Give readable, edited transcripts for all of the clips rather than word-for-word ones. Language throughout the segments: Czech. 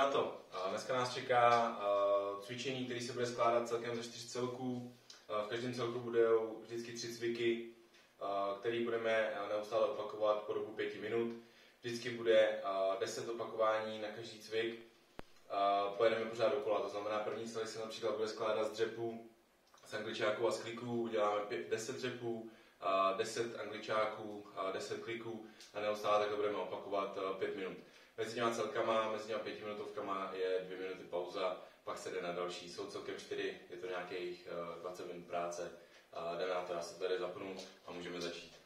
na to. Dneska nás čeká cvičení, které se bude skládat celkem ze 4 celků. V každém celku budou vždycky 3 cviky, které budeme neustále opakovat po dobu 5 minut. Vždycky bude 10 opakování na každý cvik. Pojedeme pořád dokola, to znamená první celek se například bude skládat z dřepů, z angličáků a z kliků. Uděláme 10 dřepů, 10 angličáků, 10 kliků a neustále takhle budeme opakovat 5 minut. Mezi těma celkama, mezi těma 5 minutovkama je 2 minuty pauza, pak se jde na další. Jsou celkem 4, je to nějakých 20 minut práce. Jdeme na to, já se tady zapnu a můžeme začít.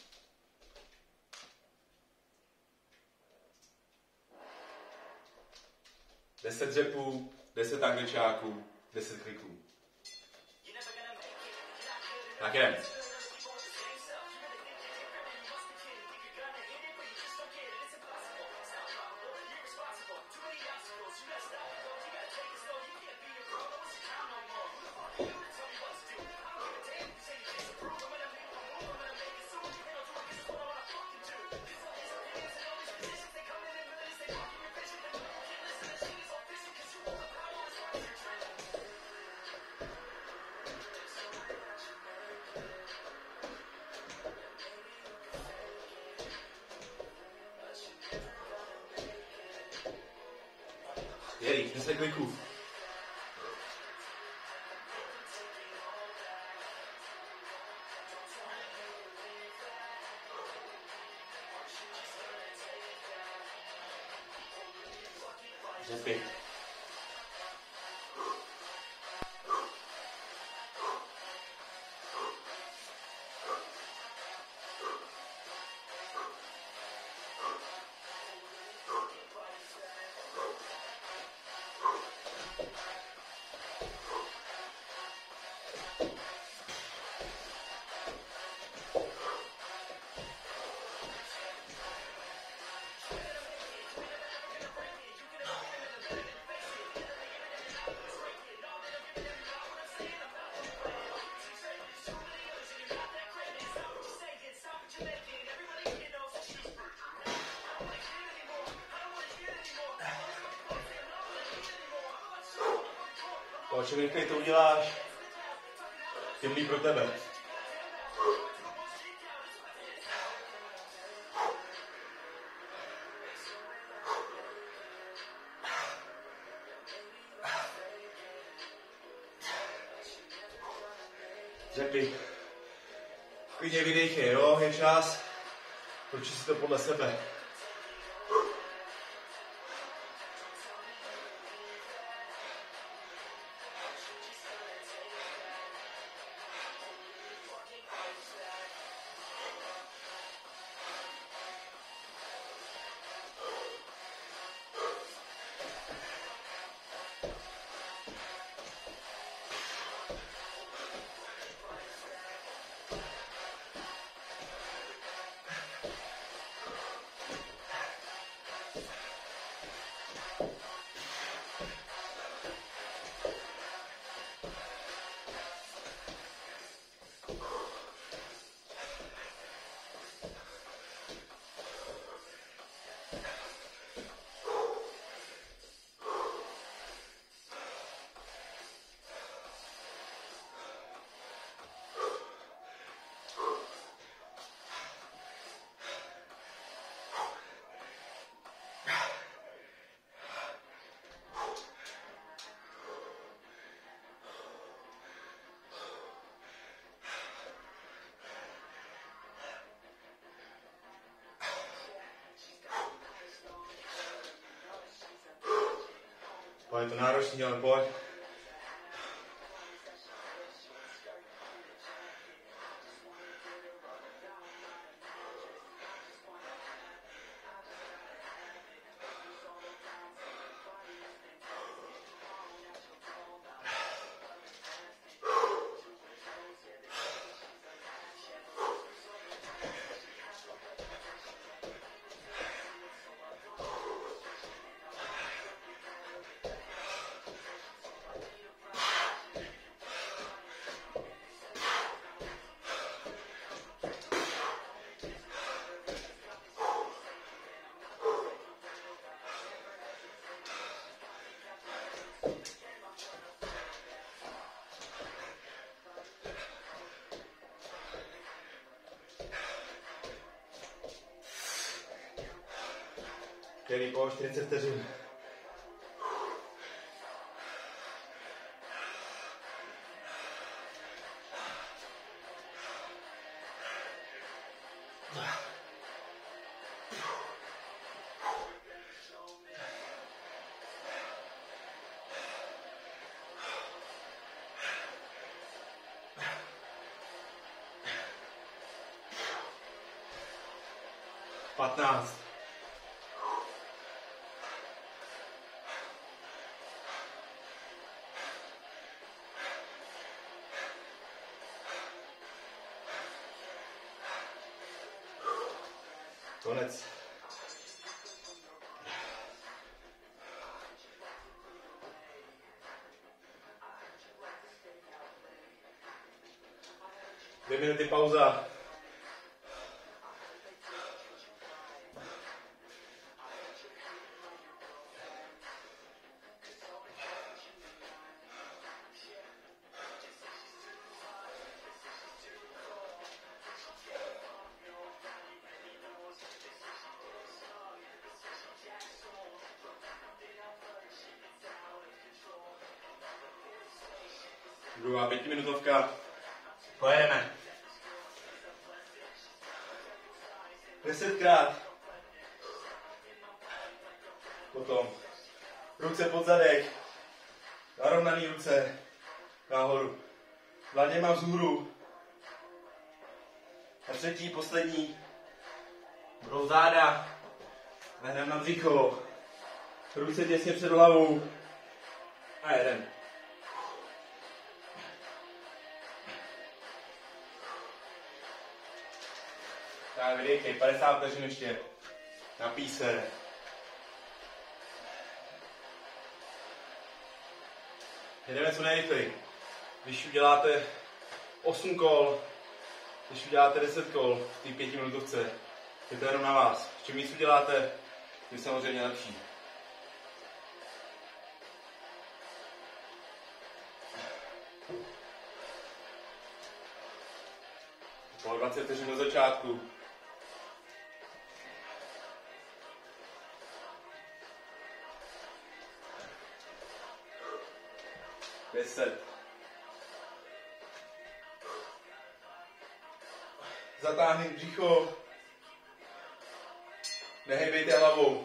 Deset dřepů, 10 angličáků, 10 kliků. Tak jdem. Jeli, 10 kliků. Dřepy. Čím rychleji to uděláš, tím líp pro tebe. Dřepy. Klidně vydejchej, jo, je čas. Pročí si to podle sebe. Je to náročný, ale pojď. Skvělý, po 40 vteřin. Konec. Dvě minuty pauza. Druhá 5minutovka. Pojedeme. 10krát. Potom ruce pod zadek. Narovnaný ruce. Nahoru. Dlaněma vzhůru. A třetí, poslední. Budou záda. Lehneme na břicho. Ruce těsně před hlavou. A jeden. Tak vydejte, 50 vteřin ještě. Napij se. Jedeme co nejrychleji. Když uděláte 8 kol, když uděláte 10 kol v té 5minutovce, je to jenom na vás. Čím víc uděláte, tím samozřejmě lepší. Po 20 vteřin do začátku. Zatáhni břicho. Nehejbejte hlavou.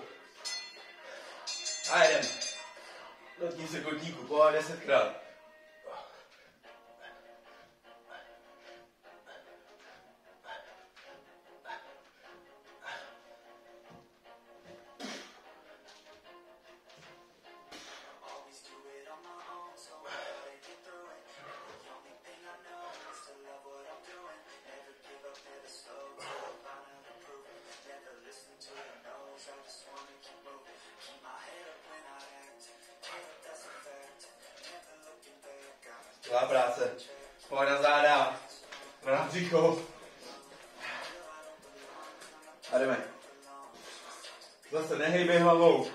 A jeden. Dotkni se kotníku, po 10krát. Dobrá práce. Pojď na záda. Na břicho. A jdeme. Zase nehejbej hlavou.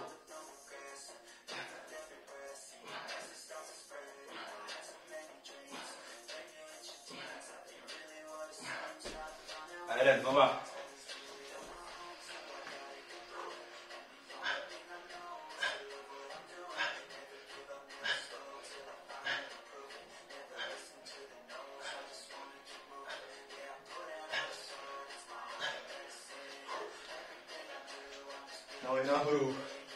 A jeden, znova. Nohy nahoru.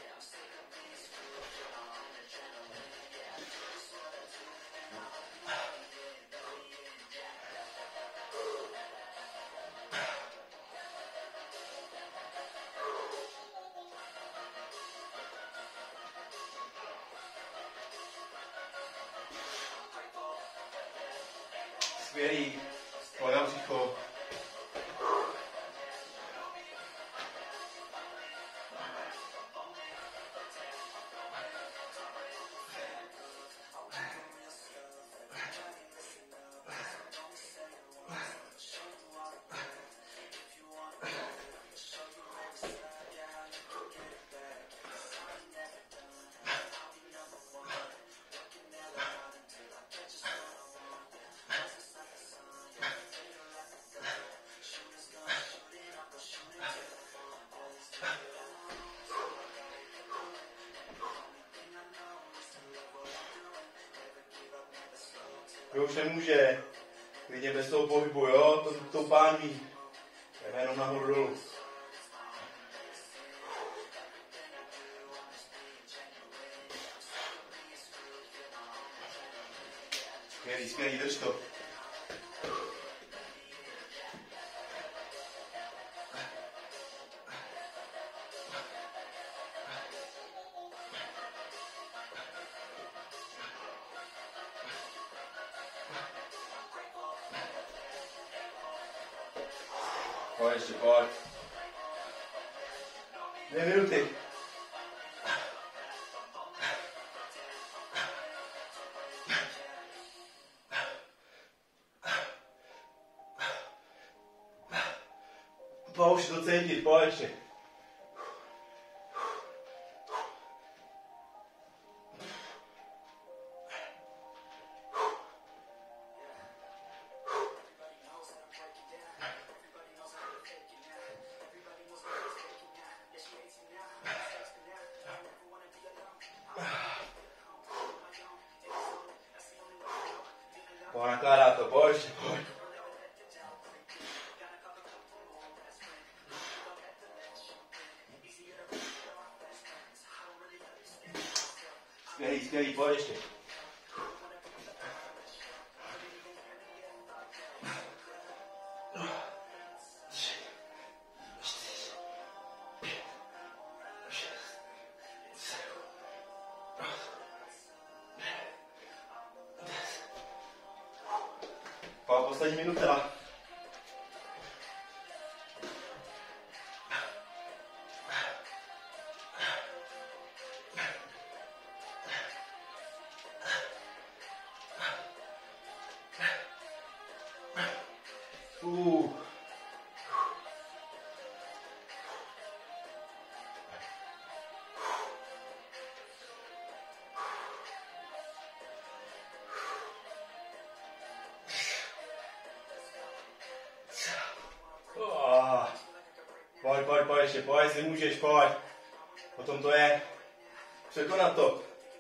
Skvělý. Pojď na břicho. kdo už nemůže, klidně bez toho pohybu, jo, to pánví. Jdeme jenom nahoru dolů. Skvělý, drž to. Pojď ještě, pojď. 2 minuty. Pojď to cítit, pojď ještě. Pojď, nakládá to, pojď. Skvělý, pojď ještě. Poslední minuta. Pojď ještě, pojď, jestli můžeš, pojď. Potom to je překonat to.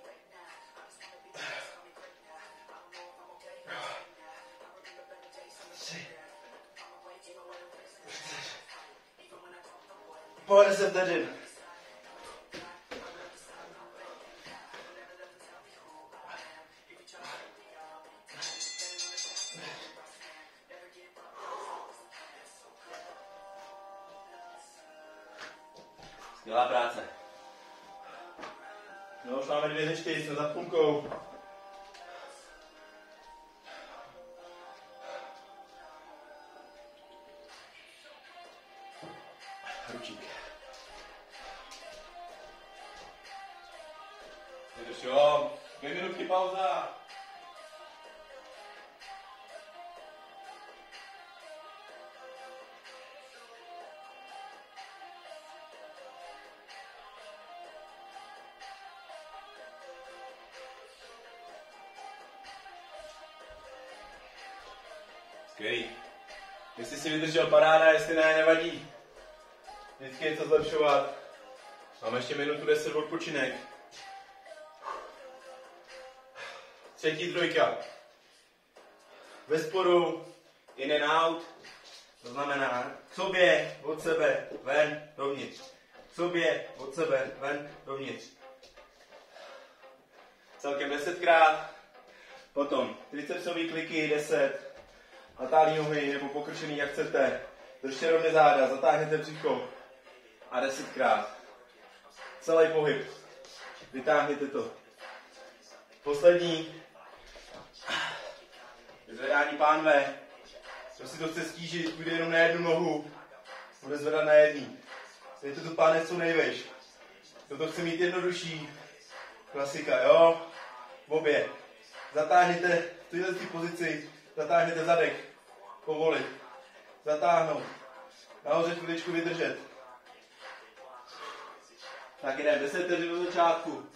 Pojď 10 vteřin. Skvělá práce. No, už máme 2 ze 4, jsme za půlkou. Ručík. Vydrž, jo. 2 minutky pauza. Skvělý. Jestli si vydržel, paráda, jestli ne, nevadí. Vždycky je co zlepšovat. Máme ještě minutu 10 odpočinek. 3. trojka. Ve sporu, in and out. To znamená k sobě, od sebe, ven, dovnitř. K sobě, od sebe, ven, dovnitř. Celkem 10krát. Potom tricepsové kliky 10. Natálí nohy nebo pokrčený, jak chcete. Držte rovně záda, zatáhněte břicho. A 10krát. Celý pohyb. Vytáhněte to. Poslední. Zvedání pánve. Kdo si to chce stížit, půjde jenom na jednu nohu. Bude zvedat na jedný. Dejte tu pánec co nejvejš. Kdo to chce mít jednodušší. Klasika, jo? V obě. Zatáhněte v této pozici. Zatáhněte zadek. Povolit. Zatáhnout. Nahoře chviličku vydržet. Tak jdem, 10 vteřin do začátku.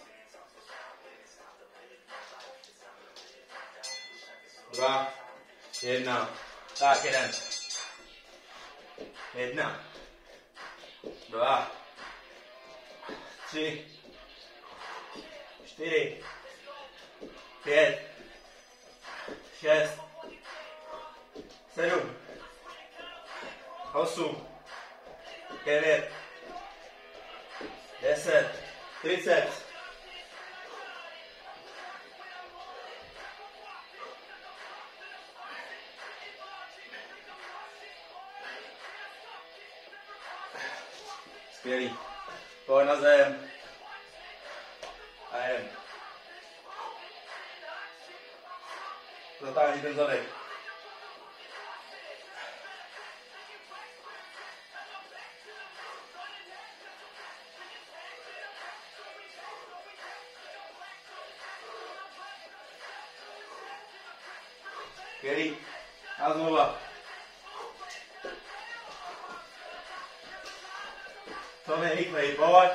2, 1. Tak jdem. 1, 2, 3, 4, 5, 6, 7, 8, 9, 10, 30. Skvělý. Pojď na zem. A jdem. Zatáhni ten zadek. Skvělý. A znova. Co nejrychleji, pojď.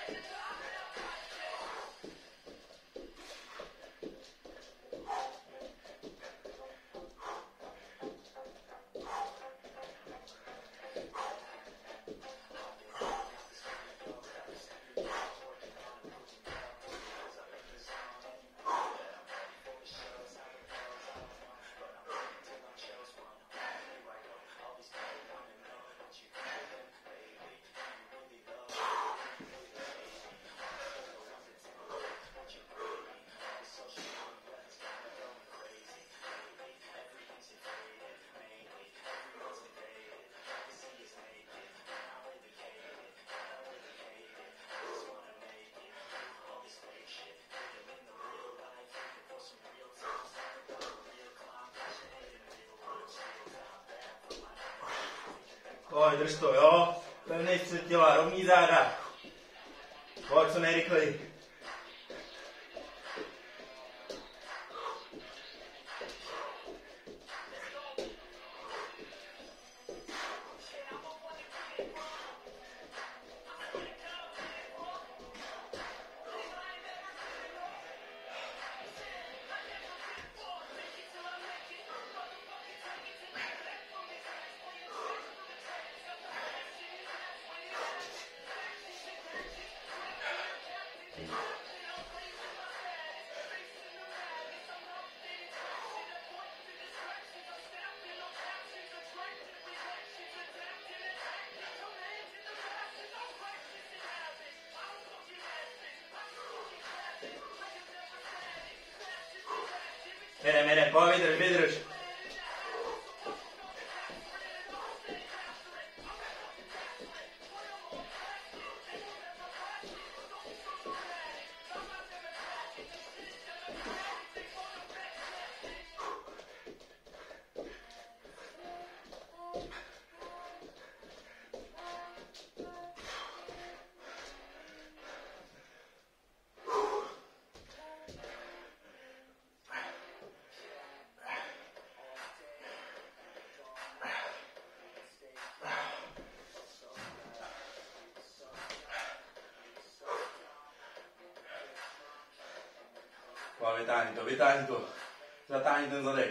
Pojď, drž to, jo. Pevnej střed těla, rovný záda. Pojď co nejrychleji. Jedem, pojď, vydrž. Vytáhni to. Zatáhni ten zadek.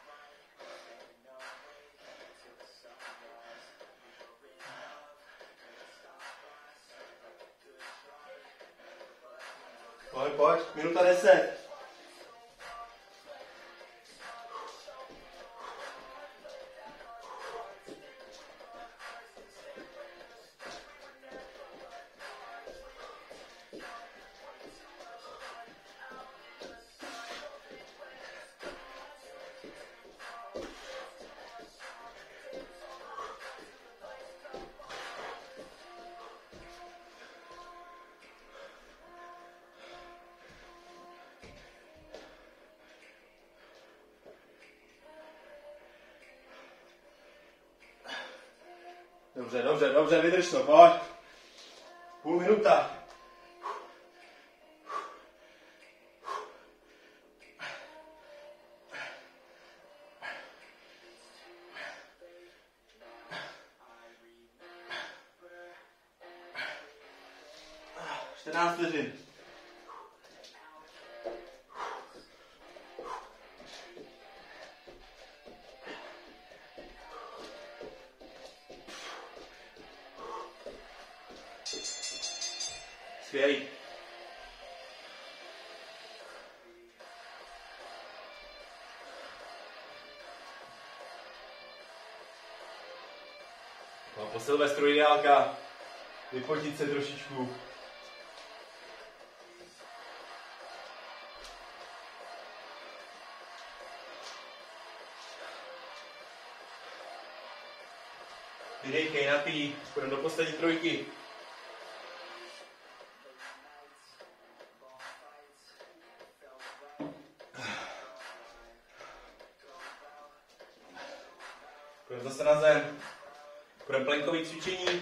Pojď, minuta 10. Dobře, vydrž to, pojď. Půl minuta. Čtrnáct vteřin. Skvělý. Silvestru ideálka. Vypotit se trošičku. Vydejkej, napij, půjdeme do poslední trojky. Půjdeme zase na zem. Půjdeme plenkový cvičení.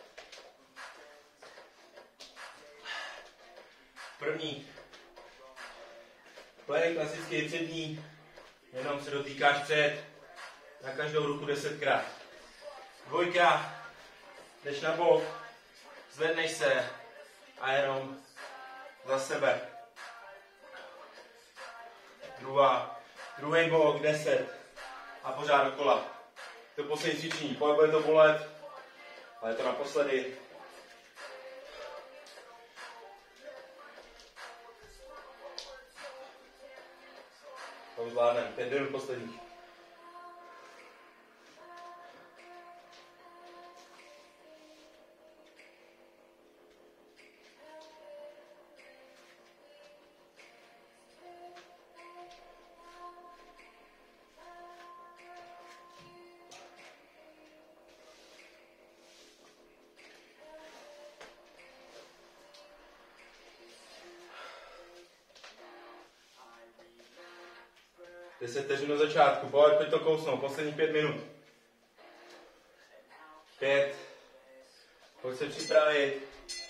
První. Plenek klasický přední. Jenom se dotýkáš před. Na každou ruku 10krát. Dvojka. Jdeš na bok. Zvedneš se. A jenom za sebe. Druhý bok 10. A pořád dokola. To je poslední cvičení. Pojď, bude to bolet. Ale je to naposledy. To zvládneme. 5 minut posledních. Deset vteřin do začátku, pojď to kousnout, poslední 5 minut. 5. Pojď se připravit.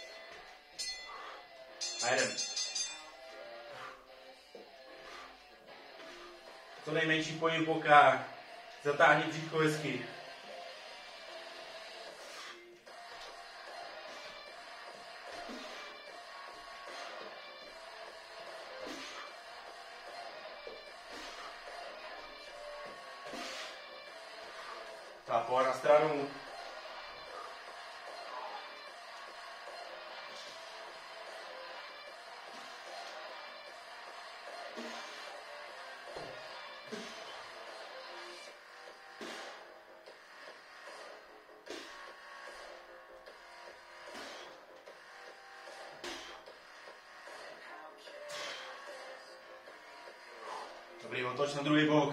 A jedem. Co nejmenší pohyb v bokách. Zatáhni břídko hezky. Tak, pojď na stranu. Dobrý, otoč na druhý bok.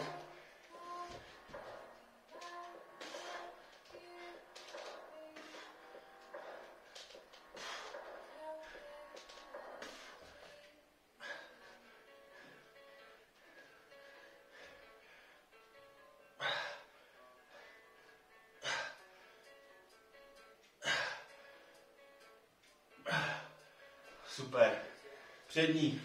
Super. Přední.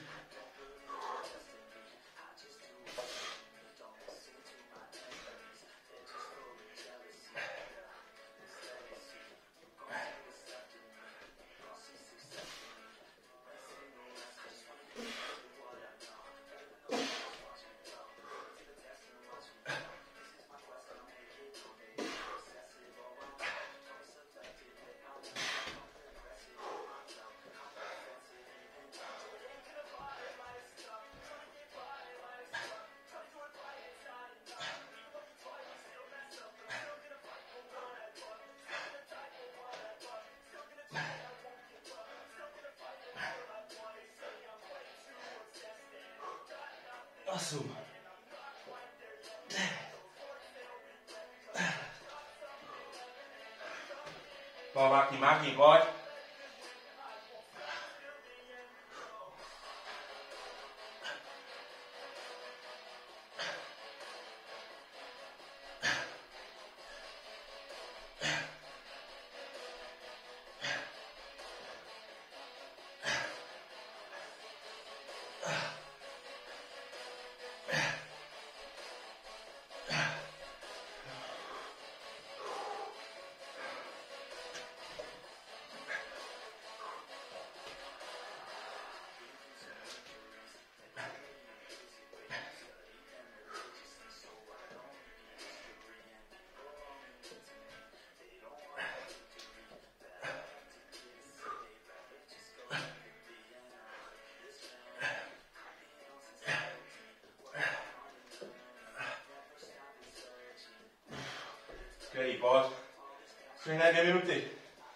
Osm. Mákni, pojď. Skvělý, pojď. Všechny 2 minuty.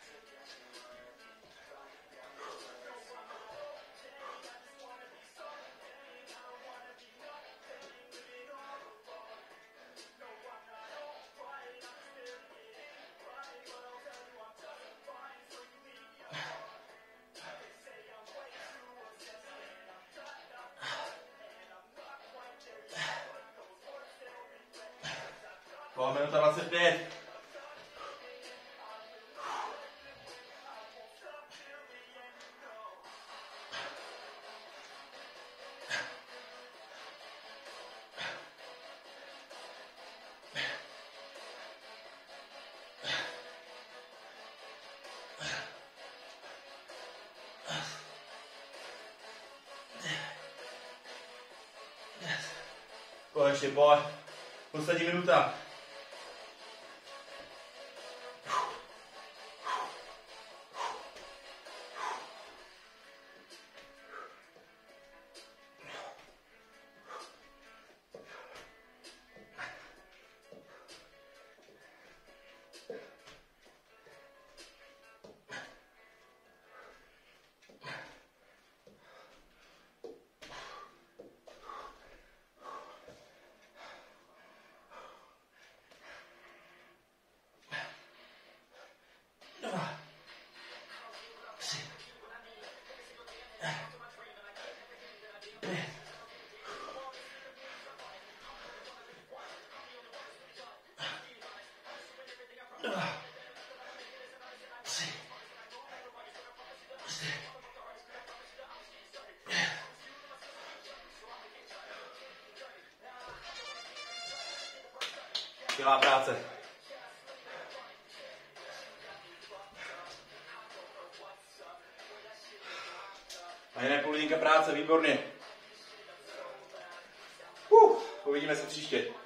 Minuta 25. Ještě pojď. Poslední minuta. Skvělá práce. A jiné půl hodinka práce, výborně. Uvidíme se příště.